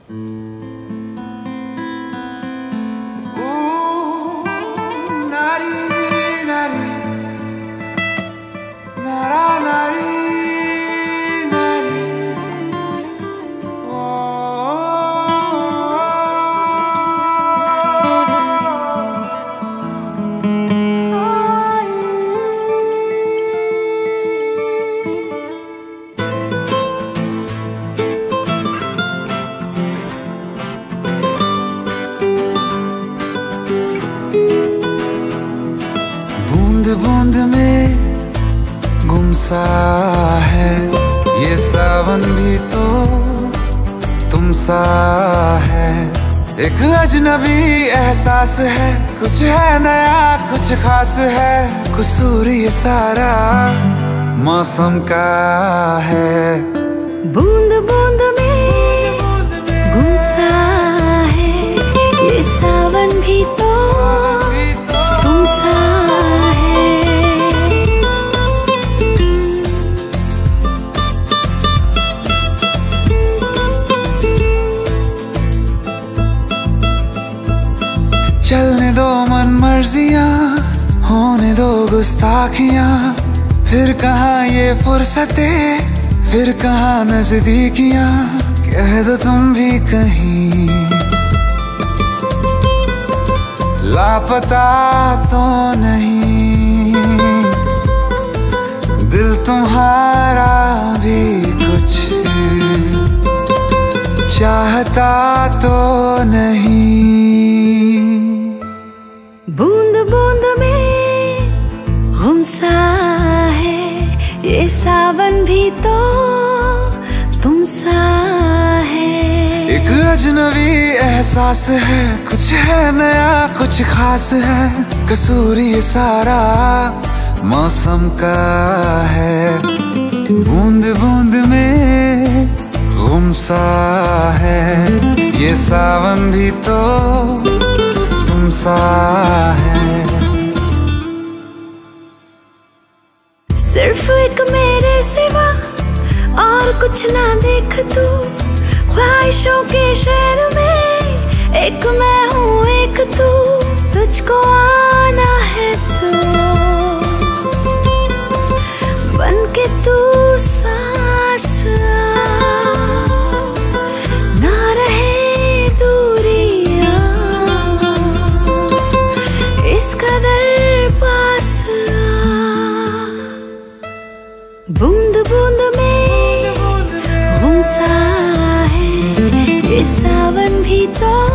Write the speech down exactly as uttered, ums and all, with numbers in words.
बूंद बूंद में गुमसा है ये सावन भी तो तुम सा है। एक अजनबी एहसास है, कुछ है नया कुछ खास है। कसूर ये सारा मौसम का है। बूंद बूंद में गुमसा है ये सावन भी तो तुम सा है। चलने दो मन मर्जियां, होने दो गुस्ताखियां। फिर कहाँ ये फुर्सतें, फिर कहाँ नजदीकियां। कह दो तुम भी कहीं लापता तो नहीं। दिल तुम्हारा भी कुछ चाहता तो नहीं। बूंद बूंद में गुमसा है ये सावन भी तो तुम सा है। एक अजनबी एहसास है, कुछ है नया कुछ खास है। कसूर ये सारा मौसम का है। बूंद बूंद में गुमसा है ये सावन भी तो तुम सा है। सिर्फ एक मेरे सिवा और कुछ ना देख तू। ख्वाहिशों के शहर में एक मैं हूँ एक तू। तुझको आना है तो बन के तू सांस ना रहे दूरियां इस कदर पास। बूंद बूंद में गुमसा है ये सावन भी तो